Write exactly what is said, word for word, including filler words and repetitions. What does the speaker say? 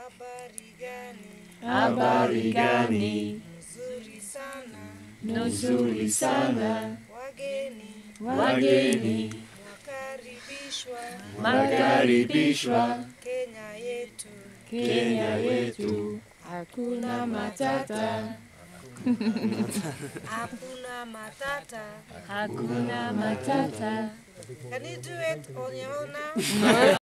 Habari gani? Habari gani? Nzuri sana. Nzuri sana. Wageni. Wageni. Wakaribishwa. Makaribishwa. Kenya yetu. Kenya yetu. Hakuna matata. Hakuna matata. Hakuna matata. Can you do it on your own now?